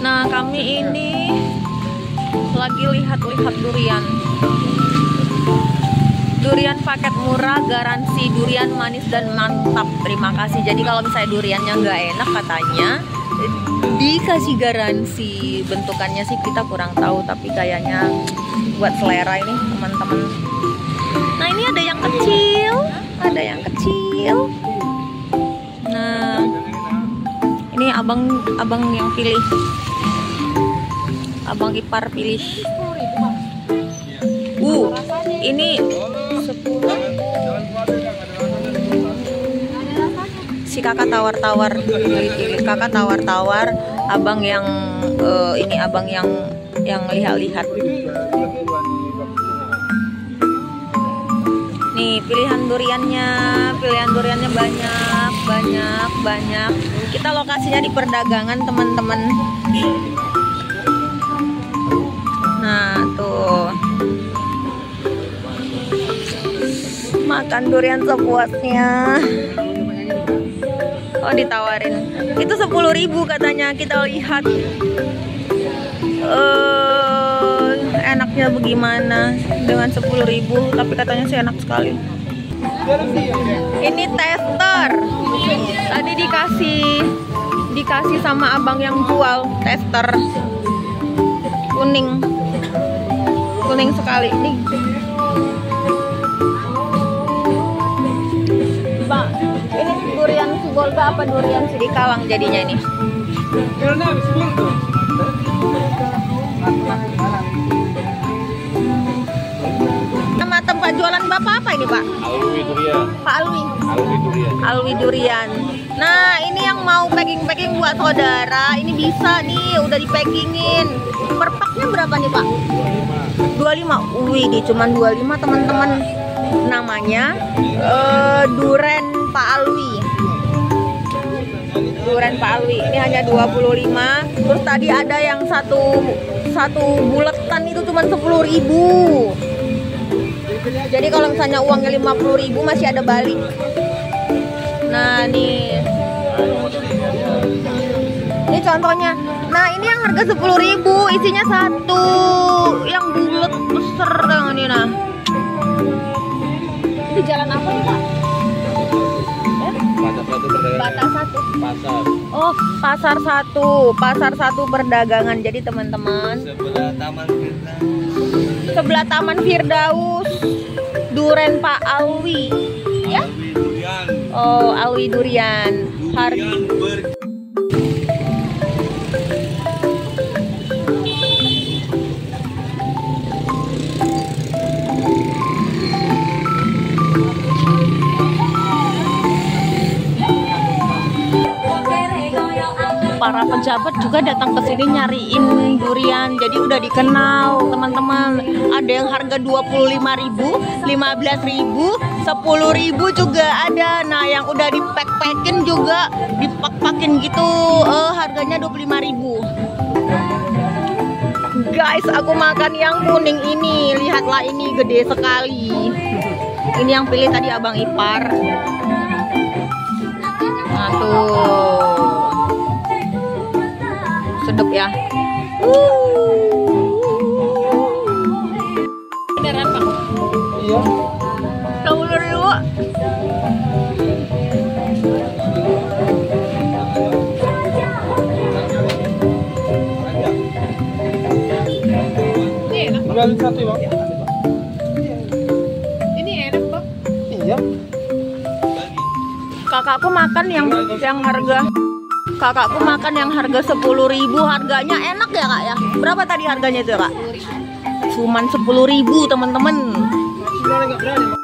Nah, kami ini lagi lihat-lihat durian. Durian paket murah, garansi durian manis dan mantap. Terima kasih. Jadi kalau misalnya duriannya nggak enak katanya dikasih garansi. Bentukannya sih kita kurang tahu, tapi kayaknya buat selera ini teman-teman. Nah, ini ada yang kecil, ada yang kecil. Nah, ini abang yang pilih, abang ipar pilih. Ini 10. Si kakak tawar-tawar, kakak tawar-tawar, abang yang ini abang yang lihat-lihat. Nih pilihan duriannya banyak. Kita lokasinya di perdagangan teman-teman. Nah tuh, makan durian sepuasnya. Oh ditawarin, itu 10.000 katanya. Kita lihat enaknya bagaimana dengan 10.000, tapi katanya sih enak sekali. Ini tester, tadi dikasih sama abang yang jual tester kuning sekali nih. Bang, ini durian Sibolga apa durian Sidikalang jadinya ini? Nama tempat jualan Bapak apa ini, Pak? Alwi Durian. Pak Alwi. Alwi Durian. Alwi Durian. Nah, ini yang mau packing buat saudara, ini bisa nih, udah di-packingin. Per paknya berapa nih, Pak? 25. Wih, di cuman 25, teman-teman. Namanya Duren Pak Alwi. Duren Pak Alwi. Ini hanya 25. Terus tadi ada yang satu buletan itu cuma 10.000. Jadi kalau misalnya uangnya 50.000 masih ada balik. Nah nih, ini contohnya. Nah ini yang harga 10.000, isinya satu, yang bulet besar yang ini. Nah, di jalan apa nih, Pak? Batas 1. Pasar. Oh, pasar 1 perdagangan. Jadi teman-teman, sebelah Taman Firdaus, Duren Pak Alwi, ya? Alwi Durian. Oh, Alwi Durian. Para pejabat juga datang ke sini nyariin durian, jadi udah dikenal teman-teman. Ada yang harga 25.000, 15.000, 10.000 juga ada. Nah yang udah dipack-packin juga, dipak-pakin gitu, harganya 25.000. Guys, aku makan yang kuning ini, lihatlah ini gede sekali. Ini yang pilih tadi abang ipar. Nah tuh, sedep ya. Beneran, Pak? Iya. 10.000. Ini enak, Pak. Satu, Bang. Ini enak, Pak. Iya. Kakakku makan yang harga. Kakakku makan yang harga 10.000, harganya enak ya, Kak ya? Berapa tadi harganya itu, Kak? Cuman 10.000, teman-teman.